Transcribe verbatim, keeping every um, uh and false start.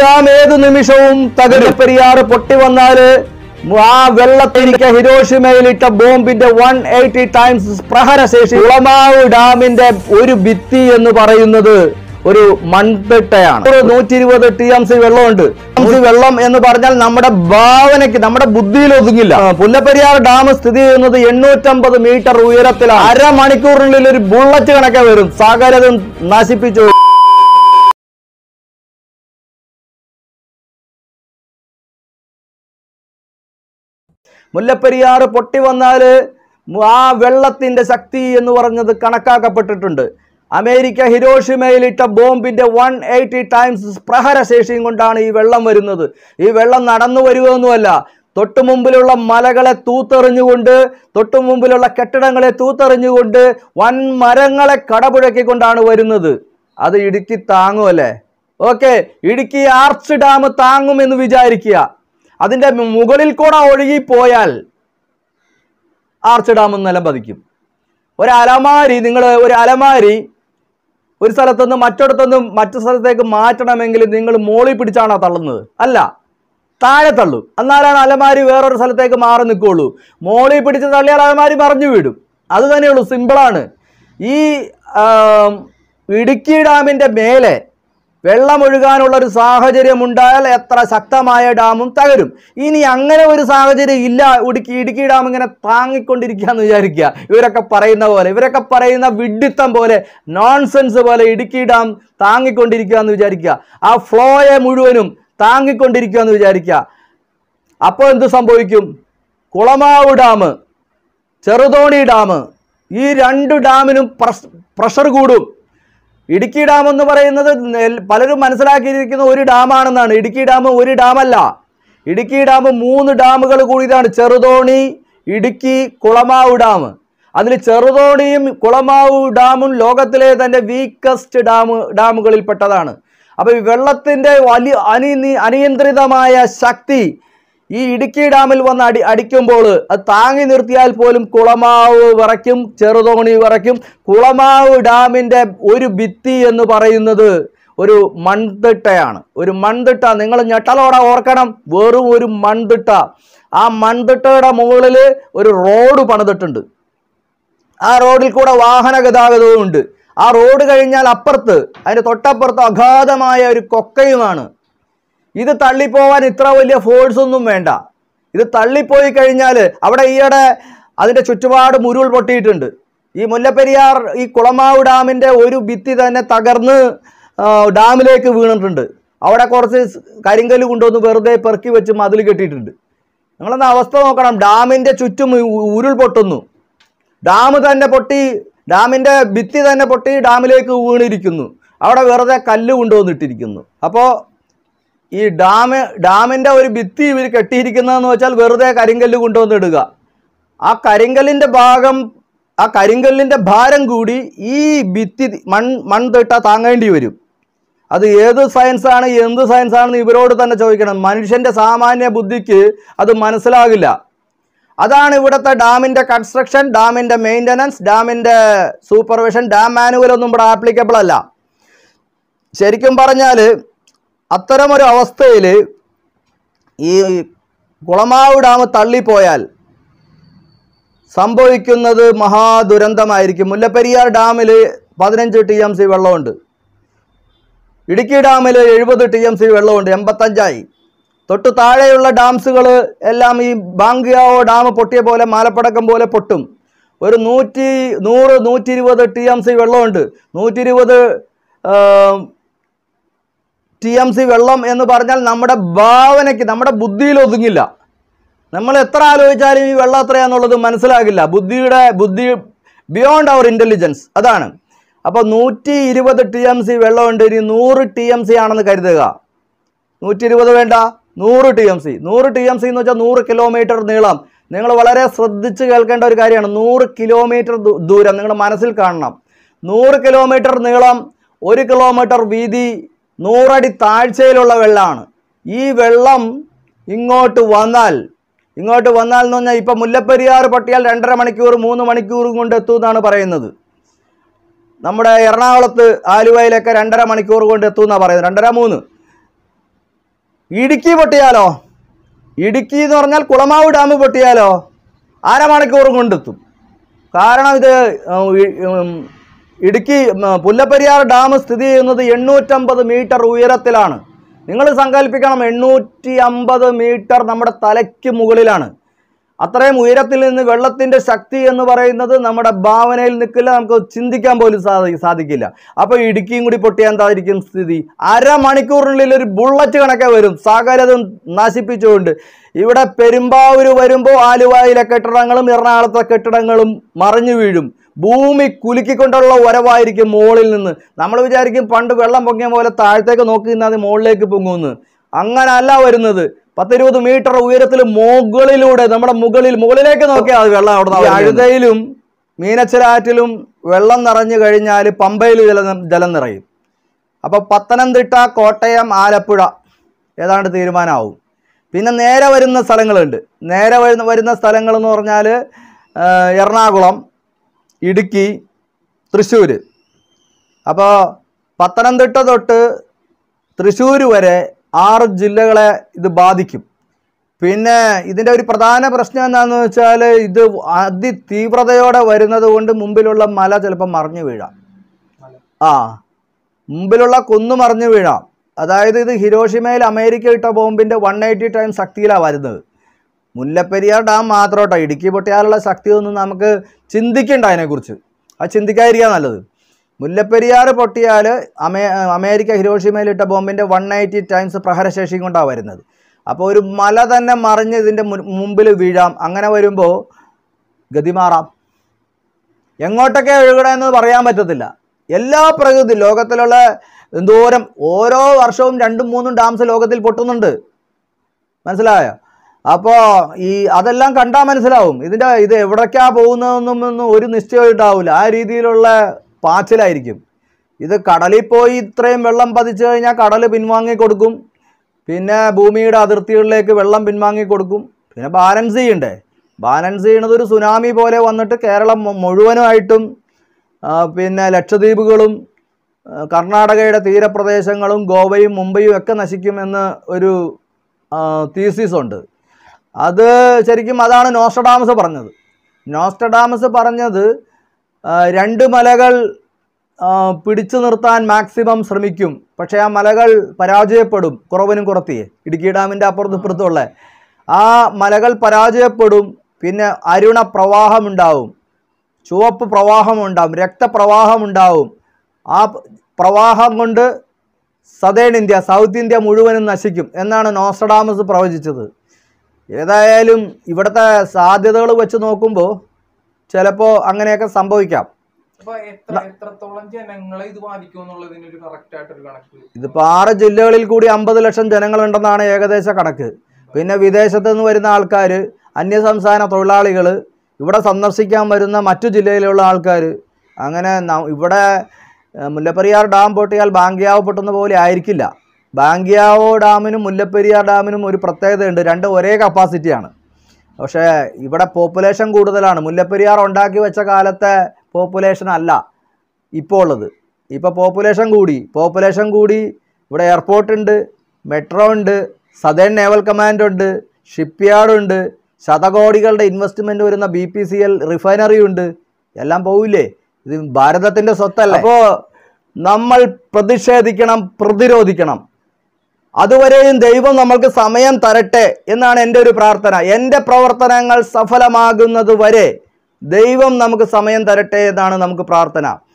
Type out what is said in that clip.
Dam ഏതു നിമിഷവും തകരപ്പെരിയാർ പൊട്ടി വന്നാല് ആ വെള്ളത്തിരിക്ക ഹിരോഷിമയിലിട്ട ബോംബിന്റെ വൺ എയ്റ്റി ടൈംസ് പ്രഹരശേഷി ഉളമാവ് ഡാമിന്റെ ഒരു ഭിത്തി എന്ന് പറയുന്നത് ഒരു മൺതിട്ടയാണ്. നൂറ്റി ഇരുപത് ടി എം സി വെള്ളമുണ്ട്. വെള്ളം എന്ന് പറഞ്ഞാൽ നമ്മുടെ ഭാവനയ്ക്ക് നമ്മുടെ ബുദ്ധിയിൽ ഒതുങ്ങില്ല. മുല്ലപ്പെരിയാർ ഡാം സ്ഥിതി ചെയ്യുന്നത് എണ്ണൂറ്റമ്പത് മീറ്റർ ഉയരത്തിലാണ്. അരമണിക്കൂറിനുള്ളിൽ ഒരു ബുള്ളറ്റ് കണക്കെ വരും, സകലതും നശിപ്പിച്ചു. മുല്ലപ്പെരിയാർ പൊട്ടി വന്നാല് ആ വെള്ളത്തിന്റെ ശക്തി എന്ന് പറഞ്ഞത് കണക്കാക്കപ്പെട്ടിട്ടുണ്ട്. അമേരിക്ക ഹിരോഷിമയിലിട്ട ബോംബിന്റെ വൺ എയ്റ്റി ടൈംസ് പ്രഹരശേഷിയും കൊണ്ടാണ് ഈ വെള്ളം വരുന്നത്. ഈ വെള്ളം നടന്നു വരുവൊന്നുമല്ല, തൊട്ടു മുമ്പിലുള്ള മലകളെ തൂത്തെറിഞ്ഞുകൊണ്ട്, തൊട്ടു മുമ്പിലുള്ള കെട്ടിടങ്ങളെ തൂത്തെറിഞ്ഞുകൊണ്ട്, വൻ മരങ്ങളെ കടപുഴക്കിക്കൊണ്ടാണ് വരുന്നത്. അത് ഇടുക്കി താങ്ങുമല്ലേ? ഓക്കെ, ഇടുക്കി ആർച്ച് ഡാം താങ്ങുമെന്ന് വിചാരിക്കുക. അതിൻ്റെ മുകളിൽ കൂടെ ഒഴുകിപ്പോയാൽ ആർച്ച് ഡാം നിലം പതിക്കും. ഒരു അലമാരി നിങ്ങൾ ഒരു അലമാരി ഒരു സ്ഥലത്തുനിന്ന് മറ്റൊടത്തുനിന്ന് മറ്റു സ്ഥലത്തേക്ക് മാറ്റണമെങ്കിൽ നിങ്ങൾ മോളിൽ പിടിച്ചാണോ തള്ളുന്നത്? അല്ല, താഴെ തള്ളു. എന്നാലാണ് അലമാരി വേറൊരു സ്ഥലത്തേക്ക് മാറി നിൽക്കുകയുള്ളൂ. മോളിൽ പിടിച്ച് തള്ളിയാൽ അലമാരി മറിഞ്ഞു വീടും. അത് തന്നെയുള്ളൂ, സിമ്പിളാണ്. ഈ ഇടുക്കി ഡാമിൻ്റെ മേലെ വെള്ളമൊഴുകാനുള്ള ഒരു സാഹചര്യം ഉണ്ടായാൽ എത്ര ശക്തമായ ഡാമും തകരും. ഇനി അങ്ങനെ ഒരു സാഹചര്യം ഇല്ല, ഇടുക്കി ഇടുക്കി ഡാം ഇങ്ങനെ താങ്ങിക്കൊണ്ടിരിക്കുക എന്ന് വിചാരിക്കുക. ഇവരൊക്കെ പറയുന്ന പോലെ ഇവരൊക്കെ പറയുന്ന വിഡ്ഢിത്തം പോലെ നോൺസെൻസ് പോലെ ഇടുക്കി ഡാം താങ്ങിക്കൊണ്ടിരിക്കുക എന്ന് വിചാരിക്കുക. ആ ഫ്ലോയെ മുഴുവനും താങ്ങിക്കൊണ്ടിരിക്കുക എന്ന് വിചാരിക്കുക. അപ്പോൾ എന്ത് സംഭവിക്കും? കുളമാവ് ഡാം, ചെറുതോണി ഡാം, ഈ രണ്ട് ഡാമിനും പ്രഷർ കൂടും. ഇടുക്കി ഡാം എന്ന് പറയുന്നത് പലരും മനസ്സിലാക്കിയിരിക്കുന്ന ഒരു ഡാമാണെന്നാണ്. ഇടുക്കി ഡാം ഒരു ഡാമല്ല. ഇടുക്കി ഡാം മൂന്ന് ഡാമുകൾ കൂടിയതാണ്. ചെറുതോണി, ഇടുക്കി, കുളമാവ് ഡാം. അതിൽ ചെറുതോണിയും കുളമാവ് ഡാമും ലോകത്തിലെ തന്നെ വീക്കസ്റ്റ് ഡാം ഡാമുകളിൽ പെട്ടതാണ്. അപ്പോൾ ഈ വെള്ളത്തിൻ്റെ വലിയ അനി അനിയന്ത്രിതമായ ശക്തി ഈ ഇടുക്കി ഡാമിൽ വന്ന് അടി അടിക്കുമ്പോൾ അത് താങ്ങി നിർത്തിയാൽ പോലും കുളമാവ് വിറയ്ക്കും, ചെറുതോണി വിറയ്ക്കും. കുളമാവ് ഡാമിൻ്റെ ഒരു ഭിത്തി എന്ന് പറയുന്നത് ഒരു മൺതിട്ടയാണ്. ഒരു മൺതിട്ട നിങ്ങൾ ഞെട്ടലോടെ ഓർക്കണം, വെറും ഒരു മൺതിട്ട. ആ മൺതിട്ടയുടെ മുകളിൽ ഒരു റോഡ് പണിതിട്ടുണ്ട്. ആ റോഡിൽ കൂടെ വാഹന ഗതാഗതവും ഉണ്ട്. ആ റോഡ് കഴിഞ്ഞാൽ അപ്പുറത്ത്, അതിൻ്റെ തൊട്ടപ്പുറത്ത് അഗാധമായ ഒരു കൊക്കയുമാണ്. ഇത് തള്ളിപ്പോവാൻ ഇത്ര വലിയ ഫോഴ്സ് ഒന്നും വേണ്ട. ഇത് തള്ളിപ്പോയി കഴിഞ്ഞാൽ അവിടെ ഈയിടെ അതിൻ്റെ ചുറ്റുപാട് മുരുൾ പൊട്ടിയിട്ടുണ്ട്. ഈ മുല്ലപ്പെരിയാർ ഈ കുളമാവ് ഡാമിൻ്റെ ഒരു ഭിത്തി തന്നെ തകർന്ന് ഡാമിലേക്ക് വീണിട്ടുണ്ട്. അവിടെ കുറച്ച് കരിങ്കല്ല് കൊണ്ടുവന്ന് വെറുതെ പെറുക്കി വെച്ച് മതിൽ കെട്ടിയിട്ടുണ്ട്. നിങ്ങളൊന്ന് അവസ്ഥ നോക്കണം. ഡാമിൻ്റെ ചുറ്റും ഉരുൾ പൊട്ടുന്നു. ഡാം തന്നെ പൊട്ടി, ഡാമിൻ്റെ ഭിത്തി തന്നെ പൊട്ടി ഡാമിലേക്ക് വീണിരിക്കുന്നു. അവിടെ വെറുതെ കല്ല് കൊണ്ടുവന്നിട്ടിരിക്കുന്നു. അപ്പോൾ ഈ ഡാം ഡാമിൻ്റെ ഒരു ഭിത്തി ഇവർ കെട്ടിയിരിക്കുന്നതെന്ന് വെച്ചാൽ വെറുതെ കരിങ്കല്ല് കൊണ്ടുവന്നിടുക. ആ കരിങ്കല്ലിൻ്റെ ഭാഗം ആ കരിങ്കല്ലിൻ്റെ ഭാരം കൂടി ഈ ഭിത്തി മൺ മൺതിട്ട താങ്ങേണ്ടി വരും. അത് ഏത് സയൻസാണ് എന്ത് സയൻസാണെന്ന് ഇവരോട് തന്നെ ചോദിക്കണം. മനുഷ്യൻ്റെ സാമാന്യ ബുദ്ധിക്ക് അത് മനസ്സിലാകില്ല. അതാണ് ഇവിടുത്തെ ഡാമിൻ്റെ കൺസ്ട്രക്ഷൻ, ഡാമിൻ്റെ മെയിൻ്റനൻസ്, ഡാമിൻ്റെ സൂപ്പർവിഷൻ. ഡാം മാനുവലൊന്നും ഇവിടെ ആപ്ലിക്കബിൾ അല്ല. ശരിക്കും പറഞ്ഞാൽ അത്തരമൊരു അവസ്ഥയിൽ ഈ കുളമാവ് ഡാം തള്ളിപ്പോയാൽ സംഭവിക്കുന്നത് മഹാദുരന്തമായിരിക്കും. മുല്ലപ്പെരിയാർ ഡാമിൽ പതിനഞ്ച് ടി എം സി വെള്ളമുണ്ട്. ഇടുക്കി ഡാമിൽ എഴുപത് ടി എം സി വെള്ളമുണ്ട്, എൺപത്തഞ്ചായി. തൊട്ട് താഴെയുള്ള ഡാംസുകൾ എല്ലാം ഈ ബാങ്കിയാവോ ഡാം പൊട്ടിയ പോലെ മാലപ്പടക്കം പോലെ പൊട്ടും. ഒരു നൂറ്റി നൂറ് നൂറ്റി ഇരുപത് ടി എം സി വെള്ളമുണ്ട്. നൂറ്റി ഇരുപത് ടി എം സി വെള്ളം എന്ന് പറഞ്ഞാൽ നമ്മുടെ ഭാവനയ്ക്ക് നമ്മുടെ ബുദ്ധിയിൽ ഒതുങ്ങില്ല. നമ്മൾ എത്ര ആലോചിച്ചാലും ഈ വെള്ളം എത്രയാണെന്നുള്ളത് മനസ്സിലാകില്ല. ബുദ്ധിയുടെ ബുദ്ധി ബിയോണ്ട് അവർ ഇൻ്റലിജൻസ് അതാണ്. അപ്പോൾ നൂറ്റി ഇരുപത് ടി എം സി വെള്ളമുണ്ട്. ഇനി നൂറ് ടി എം സി ആണെന്ന് കരുതുക. നൂറ്റി ഇരുപത് വേണ്ട, നൂറ് ടി എം സി. നൂറ് ടി എം സി എന്ന് വെച്ചാൽ നൂറ് കിലോമീറ്റർ നീളം. നിങ്ങൾ വളരെ ശ്രദ്ധിച്ച് കേൾക്കേണ്ട ഒരു കാര്യമാണ്. നൂറ് കിലോമീറ്റർ ദൂരം നിങ്ങൾ മനസ്സിൽ കാണണം. നൂറ് കിലോമീറ്റർ നീളം, ഒരു കിലോമീറ്റർ വീതി, നൂറടി താഴ്ചയിലുള്ള വെള്ളമാണ്. ഈ വെള്ളം ഇങ്ങോട്ട് വന്നാൽ ഇങ്ങോട്ട് വന്നാൽ എന്ന് പറഞ്ഞാൽ ഇപ്പം മുല്ലപ്പെരിയാർ പൊട്ടിയാൽ രണ്ടര മണിക്കൂർ മൂന്ന് മണിക്കൂറും കൊണ്ട് എത്തുമെന്നാണ് പറയുന്നത്. നമ്മുടെ എറണാകുളത്ത് ആലുവയിലൊക്കെ രണ്ടര മണിക്കൂർ കൊണ്ട് എത്തുമെന്നാണ് പറയുന്നത്, രണ്ടര മൂന്ന്. ഇടുക്കി പൊട്ടിയാലോ? ഇടുക്കി എന്ന് പറഞ്ഞാൽ കുളമാവ് ഡാം പൊട്ടിയാലോ അരമണിക്കൂർ കൊണ്ടെത്തും. കാരണം ഇത് ഇടുക്കി മുല്ലപ്പെരിയാർ ഡാം സ്ഥിതി ചെയ്യുന്നത് എണ്ണൂറ്റമ്പത് മീറ്റർ ഉയരത്തിലാണ്. നിങ്ങൾ സങ്കല്പിക്കണം, എണ്ണൂറ്റി അമ്പത് മീറ്റർ നമ്മുടെ തലയ്ക്ക് മുകളിലാണ്. അത്രയും ഉയരത്തിൽ നിന്ന് വെള്ളത്തിൻ്റെ ശക്തി എന്ന് പറയുന്നത് നമ്മുടെ ഭാവനയിൽ നിൽക്കില്ല, നമുക്ക് ചിന്തിക്കാൻ പോലും സാധി സാധിക്കില്ല അപ്പോൾ ഇടുക്കിയും കൂടി പൊട്ടിയാൽ എന്തായിരിക്കും സ്ഥിതി? അരമണിക്കൂറിനുള്ളിൽ ഒരു ബുള്ളറ്റ് കണക്കെ വരും, സകലതും നശിപ്പിച്ചുകൊണ്ട്. ഇവിടെ പെരുമ്പാവൂർ വരുമ്പോൾ ആലുവയിലെ കെട്ടിടങ്ങളും എറണാകുളത്തെ കെട്ടിടങ്ങളും മറിഞ്ഞു വീഴും. ഭൂമി കുലുക്കിക്കൊണ്ടുള്ള വരവായിരിക്കും മുകളിൽ നിന്ന്. നമ്മൾ വിചാരിക്കും പണ്ട് വെള്ളം പൊങ്ങിയ പോലെ താഴത്തേക്ക് നോക്കി നിന്നാൽ മുകളിലേക്ക് പൊങ്ങുമെന്ന്. അങ്ങനല്ല വരുന്നത്. പത്തിരുപത് മീറ്റർ ഉയരത്തിൽ മുകളിലൂടെ നമ്മുടെ മുകളിൽ മുകളിലേക്ക് നോക്കിയാൽ അത് വെള്ളം അവിടെ അഴുതയിലും മീനച്ചിലാറ്റിലും വെള്ളം നിറഞ്ഞു കഴിഞ്ഞാൽ പമ്പയിൽ ജലം ജലം നിറയും. അപ്പോൾ പത്തനംതിട്ട, കോട്ടയം, ആലപ്പുഴ ഏതാണ്ട് തീരുമാനമാവും. പിന്നെ നേരെ വരുന്ന സ്ഥലങ്ങളുണ്ട്. നേരെ വരുന്ന വരുന്ന സ്ഥലങ്ങളെന്ന് പറഞ്ഞാൽ എറണാകുളം, ഇടുക്കി, തൃശ്ശൂർ. അപ്പോൾ പത്തനംതിട്ട തൊട്ട് തൃശ്ശൂർ വരെ ആറ് ജില്ലകളെ ഇത് ബാധിക്കും. പിന്നെ ഇതിൻ്റെ ഒരു പ്രധാന പ്രശ്നം എന്താണെന്ന് വെച്ചാൽ ഇത് അതിതീവ്രതയോടെ വരുന്നത് കൊണ്ട് മുമ്പിലുള്ള മല ചിലപ്പോൾ മറിഞ്ഞു വീഴാം. ആ മുമ്പിലുള്ള കുന്നു മറിഞ്ഞു വീഴാം. അതായത് ഇത് ഹിരോഷിമയിൽ അമേരിക്ക ഇട്ട ബോംബിൻ്റെ വൺ എയ്റ്റി ടൈം ശക്തിയിലാണ് വരുന്നത്. മുല്ലപ്പെരിയാർ ഡാം മാത്രം കേട്ടോ. ഇടുക്കി പൊട്ടിയാലുള്ള ശക്തിയൊന്നും നമുക്ക് ചിന്തിക്കേണ്ട അതിനെക്കുറിച്ച്. അത് ചിന്തിക്കാതിരിക്കുക നല്ലത്. മുല്ലപ്പെരിയാർ പൊട്ടിയാൽ അമേ അമേരിക്ക ഹിരോഷിമയിലിട്ട ബോംബിൻ്റെ വൺ എയ്റ്റി ടൈംസ് പ്രഹരശേഷി കൊണ്ടാണ് വരുന്നത്. അപ്പോൾ ഒരു മല തന്നെ മറിഞ്ഞ് ഇതിൻ്റെ മുമ്പിൽ വീഴാം. അങ്ങനെ വരുമ്പോൾ ഗതി മാറാം. എങ്ങോട്ടൊക്കെ ഒഴുകണമെന്ന് പറയാൻ പറ്റത്തില്ല. എല്ലാ പ്രകൃതി ലോകത്തിലുള്ള എന്തോരം ഓരോ വർഷവും രണ്ടും മൂന്നും ഡാംസ് ലോകത്തിൽ പൊട്ടുന്നുണ്ട്. മനസ്സിലായോ? അപ്പോൾ ഈ അതെല്ലാം കണ്ടാൽ മനസ്സിലാവും ഇതിൻ്റെ ഇത് എവിടേക്കാണ് പോകുന്നതെന്നൊന്നും ഒരു നിശ്ചയം ഉണ്ടാവില്ല. ആ രീതിയിലുള്ള പാച്ചിലായിരിക്കും. ഇത് കടലിൽ പോയി ഇത്രയും വെള്ളം പതിച്ചു കഴിഞ്ഞാൽ കടൽ പിൻവാങ്ങി കൊടുക്കും. പിന്നെ ഭൂമിയുടെ അതിർത്തികളിലേക്ക് വെള്ളം പിൻവാങ്ങി കൊടുക്കും. പിന്നെ ബാലൻസ് ചെയ്യണ്ടേ? ബാലൻസ് ചെയ്യണത് ഒരു സുനാമി പോലെ വന്നിട്ട് കേരളം മുഴുവനുമായിട്ടും പിന്നെ ലക്ഷദ്വീപുകളും കർണാടകയുടെ തീരപ്രദേശങ്ങളും ഗോവയും മുംബൈയും ഒക്കെ നശിക്കുമെന്ന് ഒരു തീസിസ് ഉണ്ട്. അത് ശരിക്കും അതാണ് നോസ്ട്രഡാമസ് പറഞ്ഞത്. നോസ്ട്രഡാമസ് പറഞ്ഞത് രണ്ട് മലകൾ പിടിച്ചു നിർത്താൻ മാക്സിമം ശ്രമിക്കും, പക്ഷേ ആ മലകൾ പരാജയപ്പെടും. കുറവനും കുറത്തിയേ ഇടുക്കി ഡാമിൻ്റെ അപ്പുറത്തും ഇപ്പുറത്തുള്ള ആ മലകൾ പരാജയപ്പെടും. പിന്നെ അരുണ പ്രവാഹമുണ്ടാവും, ചുവപ്പ് പ്രവാഹമുണ്ടാവും, രക്തപ്രവാഹമുണ്ടാവും. ആ പ്രവാഹം കൊണ്ട് സദേൺ ഇന്ത്യ, സൗത്ത് ഇന്ത്യ മുഴുവനും നശിക്കും എന്നാണ് നോസ്ട്രഡാമസ് പ്രവചിച്ചത്. ഏതായാലും ഇവിടുത്തെ സാധ്യതകൾ വെച്ച് നോക്കുമ്പോൾ ചിലപ്പോൾ അങ്ങനെയൊക്കെ സംഭവിക്കാം. ഇതിപ്പോൾ ആറ് ജില്ലകളിൽ കൂടി അമ്പത് ലക്ഷം ജനങ്ങളുണ്ടെന്നാണ് ഏകദേശ കണക്ക്. പിന്നെ വിദേശത്ത് നിന്ന് വരുന്ന ആൾക്കാർ, അന്യസംസ്ഥാന തൊഴിലാളികൾ, ഇവിടെ സന്ദർശിക്കാൻ വരുന്ന മറ്റു ജില്ലയിലുള്ള ആൾക്കാർ, അങ്ങനെ ഇവിടെ മുല്ലപ്പെരിയാർ ഡാം പൊട്ടിയാൽ ബാങ്കിയാവ് പൊട്ടുന്ന പോലെ ആയിരിക്കില്ല. ബാങ്കിയാവോ ഡാമിനും മുല്ലപ്പെരിയാർ ഡാമിനും ഒരു പ്രത്യേകതയുണ്ട്, രണ്ട് ഒരേ കപ്പാസിറ്റിയാണ്. പക്ഷേ ഇവിടെ പോപ്പുലേഷൻ കൂടുതലാണ്. മുല്ലപ്പെരിയാർ ഉണ്ടാക്കി വെച്ച കാലത്തെ പോപ്പുലേഷൻ അല്ല ഇപ്പോൾ ഉള്ളത്. ഇപ്പോൾ പോപ്പുലേഷൻ കൂടി പോപ്പുലേഷൻ കൂടി ഇവിടെ എയർപോർട്ട് ഉണ്ട്, മെട്രോ ഉണ്ട്, സദേൺ നേവൽ കമാൻഡ് ഉണ്ട്, ഷിപ്പ് യാർഡ് ഉണ്ട്, ശതകോടികളുടെ ഇൻവെസ്റ്റ്മെൻറ്റ് വരുന്ന B P C L refinery ഉണ്ട്. എല്ലാം പോവില്ലേ? ഇത് ഭാരതത്തിൻ്റെ സ്വത്തല്ല. അപ്പോൾ നമ്മൾ പ്രതിഷേധിക്കണം, പ്രതിരോധിക്കണം. അതുവരെയും ദൈവം നമ്മൾക്ക് സമയം തരട്ടെ എന്നാണ് എൻ്റെ ഒരു പ്രാർത്ഥന. എൻ്റെ പ്രവർത്തനങ്ങൾ സഫലമാകുന്നത് വരെ ദൈവം നമുക്ക് സമയം തരട്ടെ എന്നാണ് നമുക്ക് പ്രാർത്ഥന.